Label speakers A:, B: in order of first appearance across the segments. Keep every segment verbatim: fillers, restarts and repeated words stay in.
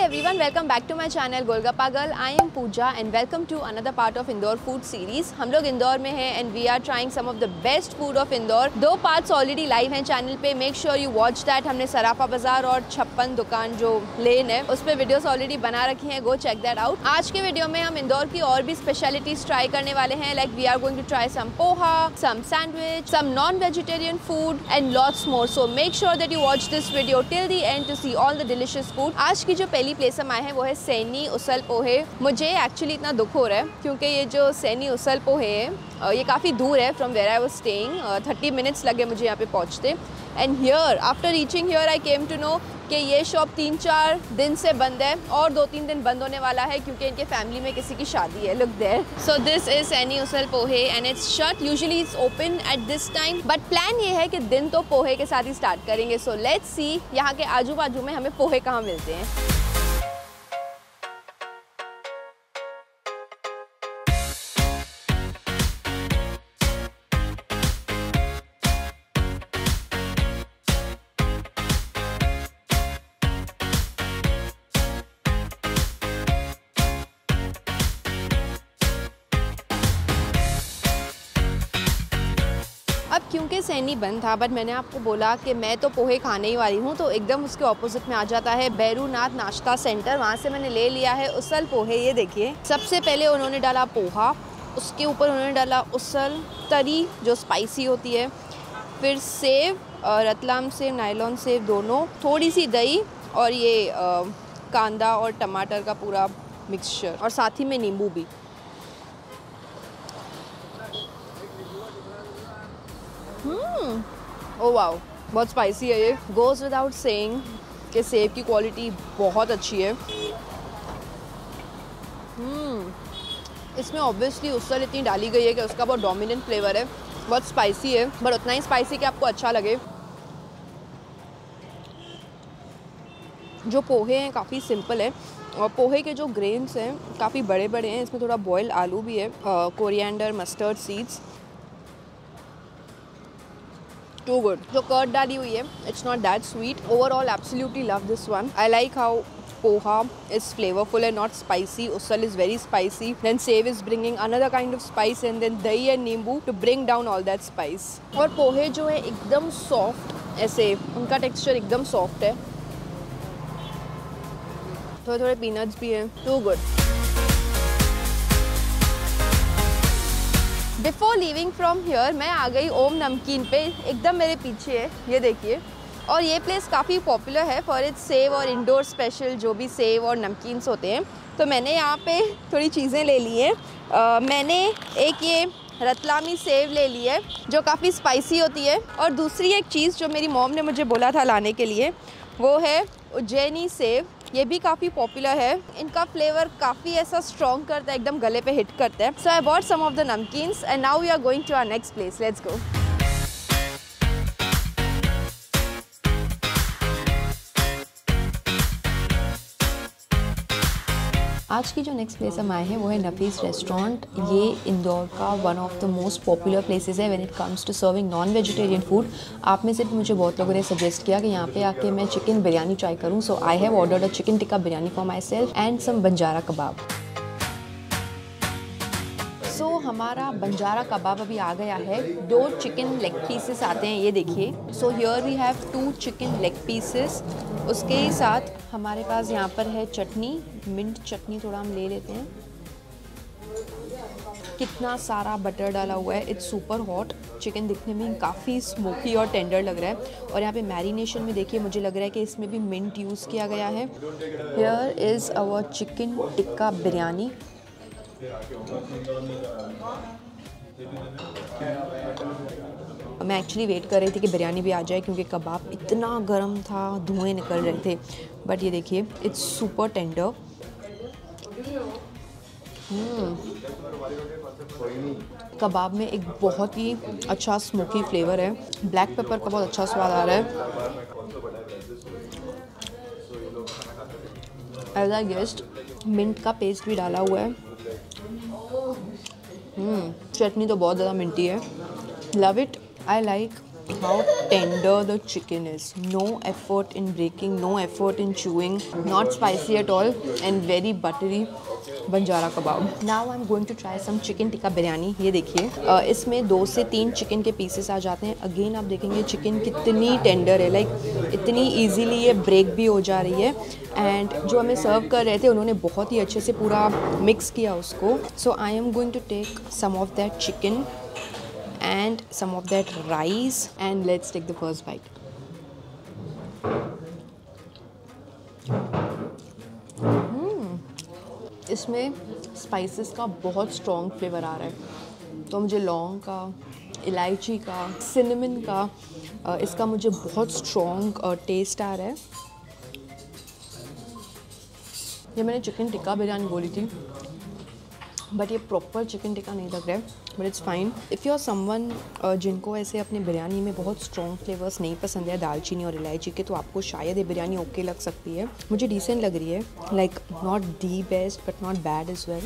A: everyone, welcome back to my channel Golgappa Girl. I am Pooja and welcome to another part of Indore food series. हम लोग इंदौर में हैं and we are trying some of the best food of Indore. दो parts already live हैं channel पे. Make sure you watch that. हमने सराफा बाजार और छप्पन दुकान जो लेन है उस पर वीडियोस ऑलरेडी बना रखी हैं. Go check that out. आज के वीडियो में हम इंदौर की और भी स्पेशलिटीज ट्राई करने वाले हैं. Like we are going to try some poha, some sandwich, some non-vegetarian food and lots more. So make sure that you watch this video till the end to see all the delicious food. आज की जो पहली place हम आए हैं वो है सैनी उसल पोहे. मुझे एक्चुअली इतना दुख हो रहा है क्योंकि ये जो सैनी उसल पोहे है ये काफ़ी दूर है from where I was staying. Thirty minutes लगे मुझे यहाँ पे पहुँचते. And here after reaching here I came to know कि ये शॉप तीन चार दिन से बंद है और दो तीन दिन बंद होने वाला है क्योंकि इनके फैमिली में किसी की शादी है. Look there. So this is Saini usal pohe and it's shut. Usually it's open at this time but plan ये है कि दिन तो पोहे के साथ ही स्टार्ट करेंगे. सो लेट्स सी यहाँ के आजू बाजू में हमें पोहे कहाँ मिलते हैं. अब क्योंकि सैनी बंद था बट मैंने आपको बोला कि मैं तो पोहे खाने ही वाली हूँ तो एकदम उसके ऑपोजिट में आ जाता है भैरूनाथ नाश्ता सेंटर. वहाँ से मैंने ले लिया है उसल पोहे. ये देखिए सबसे पहले उन्होंने डाला पोहा, उसके ऊपर उन्होंने डाला उसल तरी जो स्पाइसी होती है, फिर सेव, रतलाम सेव, नायलॉन सेव दोनों, थोड़ी सी दही और ये आ, कांदा और टमाटर का पूरा मिक्सचर और साथ ही में नींबू भी. हम्म ओह वाओ बहुत स्पाइसी है ये. गोज़ विदाउट सेइंग कि सेब की क्वालिटी बहुत अच्छी है. हम्म इसमें ऑब्वियसली उसल इतनी डाली गई है कि उसका बहुत डोमिनेंट फ्लेवर है. बहुत स्पाइसी है बट उतना ही स्पाइसी कि आपको अच्छा लगे. जो पोहे हैं काफ़ी सिंपल है और पोहे के जो ग्रेन्स हैं काफ़ी बड़े बड़े हैं. इसमें थोड़ा बॉयल आलू भी है, coriander, mustard seeds. Too good. जो कर्ड डाली हुई है it's not that sweet. Overall absolutely love this one. I like how poha is flavorful and not spicy. Usal is very spicy. Then sev is bringing another kind of spice and then dahi and नींबू to bring down all that spice. और पोहे जो है एकदम soft, ऐसे उनका texture एकदम soft है. थोड़े थोड़े peanuts भी हैं. Too good. Before living from here मैं आ गई ओम नमकीन पे. एकदम मेरे पीछे है ये देखिए. और ये प्लेस काफ़ी पॉपुलर है फॉर इट्स सेव और इंडोर स्पेशल जो भी सेव और नमकीन्स होते हैं. तो मैंने यहाँ पे थोड़ी चीज़ें ले ली हैं. मैंने एक ये रतलामी सेव ले ली है जो काफ़ी स्पाइसी होती है. और दूसरी एक चीज़ जो मेरी मॉम ने मुझे बोला था लाने के लिए वो है उज्जैनी सेव. ये भी काफ़ी पॉपुलर है. इनका फ्लेवर काफ़ी ऐसा स्ट्रॉन्ग करता है, एकदम गले पे हिट करता है. So I bought some of the namkeens and now we are going to our next place. Let's go. आज की जो नेक्स्ट प्लेस हम आए हैं वो है नफीस रेस्टोरेंट. ये इंदौर का one of the most popular places है when it comes to serving non vegetarian food. आप में से भी मुझे बहुत लोगों ने सजेस्ट किया कि यहाँ पे आके मैं चिकन बिरयानी ट्राई करूँ. So I have ordered a chicken tikka biryani for myself and some Banjara kebab. So so, हमारा बंजारा कबाब अभी आ गया है. दो चिकन लेग पीसेस आते हैं ये देखिए. So here we have two chicken leg pieces. उसके ही साथ हमारे पास यहाँ पर है चटनी, मिंट चटनी थोड़ा हम ले लेते हैं. कितना सारा बटर डाला हुआ है. It's super hot. चिकन दिखने में काफ़ी स्मोकी और टेंडर लग रहा है. और यहाँ पे मैरिनेशन में देखिए मुझे लग रहा है कि इसमें भी मिंट यूज़ किया गया है. Here is our chicken tikka biryani. मैं एक्चुअली वेट कर रही थी कि बिरयानी भी आ जाए क्योंकि कबाब इतना गर्म था, धुएं निकल रहे थे. बट ये देखिए इट्स सुपर टेंडर. कबाब में एक बहुत ही अच्छा स्मोकी फ्लेवर है. ब्लैक पेपर का बहुत अच्छा स्वाद आ रहा है. एज आई गेस्ड मिंट का पेस्ट भी डाला हुआ है. हम्म चटनी तो बहुत ज़्यादा मिंटी है. Love it. I like how tender the chicken is. No effort in breaking, no effort in chewing, not spicy at all and very buttery Banjara kebab. Now I'm going to try some chicken tikka biryani. ये देखिए uh, इसमें दो से तीन chicken के pieces आ जाते हैं. Again आप देखेंगे चिकन कितनी टेंडर है, लाइक like, इतनी ईजीली ये ब्रेक भी हो जा रही है. एंड जो हमें सर्व कर रहे थे उन्होंने बहुत ही अच्छे से पूरा मिक्स किया उसको. So I am going to take some of that chicken and some of that rice and let's take the first bite. hmm. इसमें स्पाइसेस का बहुत स्ट्रॉन्ग फ्लेवर आ रहा है. तो मुझे लौंग का, इलायची का, सिनेमन का इसका मुझे बहुत स्ट्रॉन्ग टेस्ट आ रहा है. ये मैंने चिकन टिक्का बिरयानी बोली थी बट ये प्रॉपर चिकन टिक्का नहीं लग रहा है. But it's fine. If you are someone जिनको ऐसे अपने बिरयानी में बहुत स्ट्रॉन्ग फ्लेवर्स नहीं पसंद है दालचीनी और इलायची के, तो आपको शायद ये बिरयानी ओके लग सकती है. मुझे डिसेंट लग रही है, like not the best but not bad as well.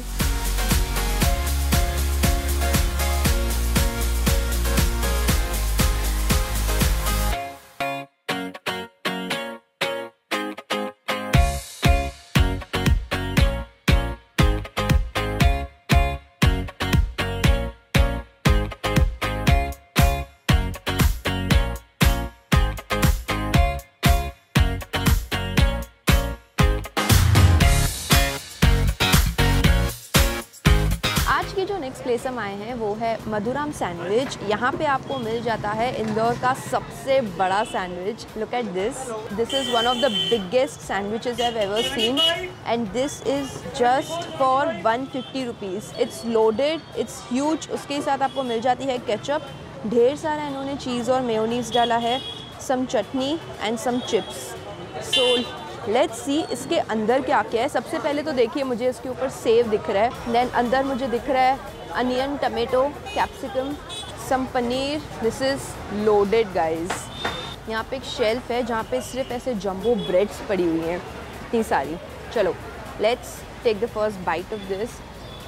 A: जो नेक्स्ट प्लेस हम आए हैं वो है मधुराम सैंडविच. यहाँ पे आपको मिल जाता है इंदौर का सबसे बड़ा sandwich. Look at this. This is one of the biggest sandwiches I have ever seen and this is just for one fifty rupees. It's loaded, it's huge. उसके साथ आपको मिल जाती है केचप. ढेर सारा इन्होंने चीज़ और मेयोनीज डाला है, some chutney and some chips. So let's see इसके अंदर क्या क्या है. सबसे पहले तो देखिए मुझे इसके ऊपर सेव दिख रहा है. देन अंदर मुझे दिख रहा है onion, tomato, capsicum, some paneer. This is loaded guys. यहाँ पे एक शेल्फ है जहाँ पे सिर्फ ऐसे जंबो ब्रेड्स पड़ी हुई हैं इतनी सारी. चलो let's take the first bite of this.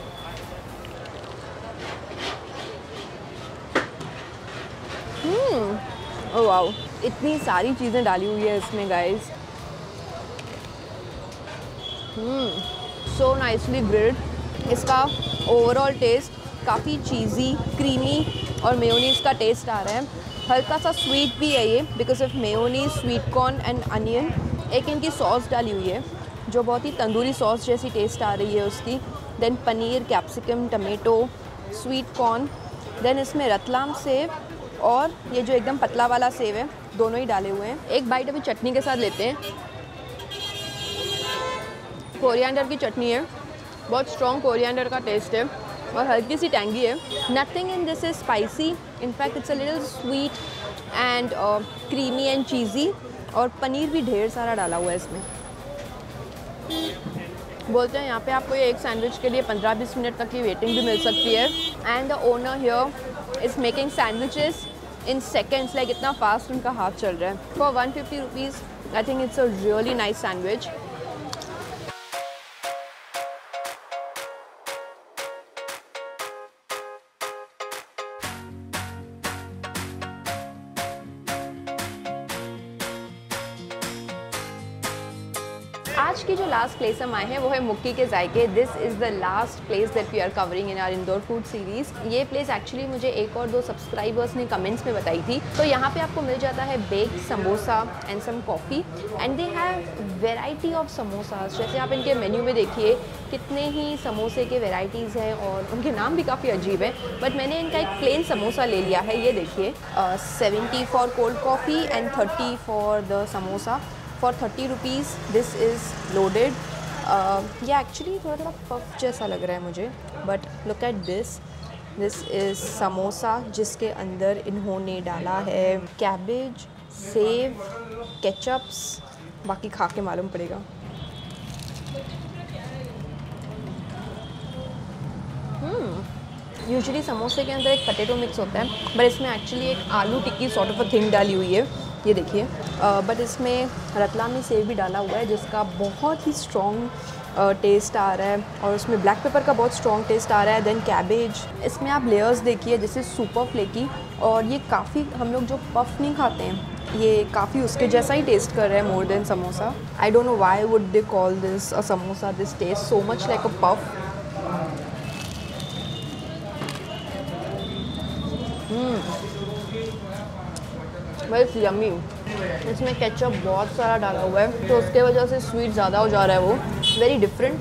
A: Oh wow, इतनी सारी चीज़ें डाली हुई है इसमें गाइज. So nicely grilled. इसका ओवरऑल टेस्ट काफ़ी चीज़ी, क्रीमी और मेयोनीज़ का टेस्ट आ रहा है. हल्का सा स्वीट भी है ये because of mayonnaise, sweet corn and onion. एक इनकी सॉस डाली हुई है जो बहुत ही तंदूरी सॉस जैसी टेस्ट आ रही है उसकी. Then paneer, capsicum, tomato, sweet corn. Then इसमें रतलाम सेव और ये जो एकदम पतला वाला सेव है, दोनों ही डाले हुए हैं. एक बाइट अभी चटनी के साथ लेते हैं. कोरिएंडर की चटनी है, बहुत स्ट्रॉन्ग कोरिएंडर का टेस्ट है और हल्की सी टैंगी है. Nothing in this is spicy, in fact it's a little sweet and creamy and cheesy. और पनीर भी ढेर सारा डाला हुआ है इसमें. बोलते हैं यहाँ पे आपको ये एक सैंडविच के लिए पंद्रह बीस मिनट तक की वेटिंग भी मिल सकती है. And the owner here is making sandwiches in seconds, like इतना फास्ट उनका हाथ चल रहा है. For one fifty rupees I think it's a really nice sandwich. आज की जो लास्ट प्लेस हम आए हैं वो है मुक्की के जायके. This is the last place that we are covering in our Indore food series. ये प्लेस एक्चुअली मुझे एक और दो सब्सक्राइबर्स ने कमेंट्स में बताई थी. तो यहाँ पे आपको मिल जाता है baked samosa and some coffee and they have variety of samosas. जैसे आप इनके मेन्यू में देखिए कितने ही समोसे के वेराइटीज़ हैं और उनके नाम भी काफ़ी अजीब है. बट मैंने इनका एक प्लेन समोसा ले लिया है. ये देखिए, seventy for cold coffee and thirty for the samosa. For thirty rupees this is loaded. ये एक्चुअली थोड़ा थोड़ा पफ जैसा लग रहा है मुझे. But look at this. This is samosa जिसके अंदर इन्होंने डाला है कैबेज, सेव, केचप्स. बाकी खा के मालूम पड़ेगा. यूजुअली समोसे के अंदर एक पटेटो मिक्स होता है बट इसमें एक्चुअली एक aloo tikki sort of a thing डाली हुई है. ये देखिए, बट इसमें रतलामी सेव भी डाला हुआ है जिसका बहुत ही स्ट्रॉन्ग टेस्ट आ रहा है और उसमें ब्लैक पेपर का बहुत स्ट्रॉन्ग टेस्ट आ रहा है। देन कैबेज, इसमें आप लेयर्स देखिए, दिस इज़ सुपर फ्लेकी और ये काफ़ी, हम लोग जो पफ नहीं खाते हैं, ये काफ़ी उसके जैसा ही टेस्ट कर रहा है more than samosa. I don't know why would they call this a samosa, this taste so much like a puff. बस यम्मी। इसमें केचप बहुत सारा डाला हुआ है तो उसके वजह से स्वीट ज़्यादा हो जा रहा है, वो वेरी डिफरेंट।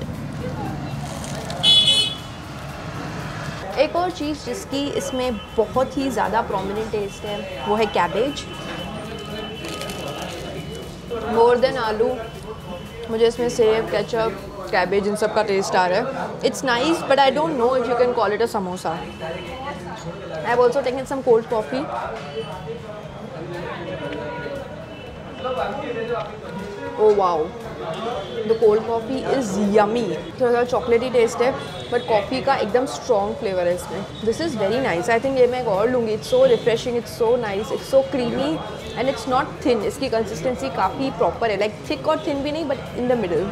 A: एक और चीज़ जिसकी इसमें बहुत ही ज़्यादा प्रोमिनेंट टेस्ट है वो है कैबेज, मोर देन आलू। मुझे इसमें सेब, केचप, कैबेज इन सब का टेस्ट आ रहा है। It's nice but I don't know if you can call it a samosa. I have also taken some cold coffee. Oh wow, the cold coffee is yummy। थोड़ा सा चॉकलेटी टेस्ट है बट कॉफ़ी का एकदम स्ट्रॉन्ग फ्लेवर है इसमें। This is very nice. I think ये मैं एक और लूँगी। It's so refreshing, it's so nice, it's so creamy and it's not thin. इसकी कंसिस्टेंसी काफ़ी प्रॉपर है, लाइक थिक और थिन भी नहीं but in the middle.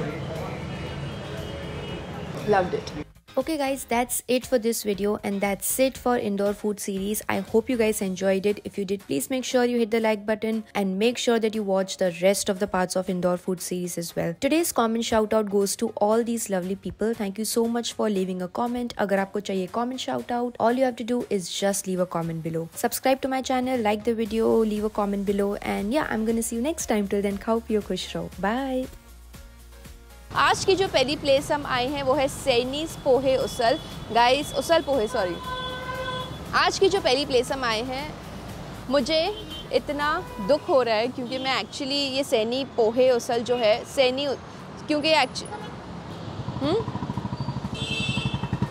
A: Loved it.
B: Okay guys, that's it for this video and that's it for indoor food series. I hope you guys enjoyed it. If you did, please make sure you hit the like button and make sure that you watch the rest of the parts of indoor food series as well. Today's comment shout out goes to all these lovely people. Thank you so much for leaving a comment. Agar aapko chahiye comment shout out, all you have to do is just leave a comment below. Subscribe to my channel, like the video, leave a comment below, and yeah, I'm gonna see you next time. Till then, khao piyo khush raho. Bye.
A: आज की जो पहली place हम आए हैं वो है सैनीज़ पोहे उसल। Guys, उसल पोहे sorry. आज की जो पहली प्लेस हम आए हैं, मुझे इतना दुख हो रहा है क्योंकि मैं एक्चुअली ये सैनी पोहे उसल जो है सैनी, क्योंकि एक्चुअली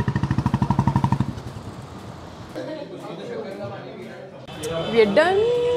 A: वी आर डन।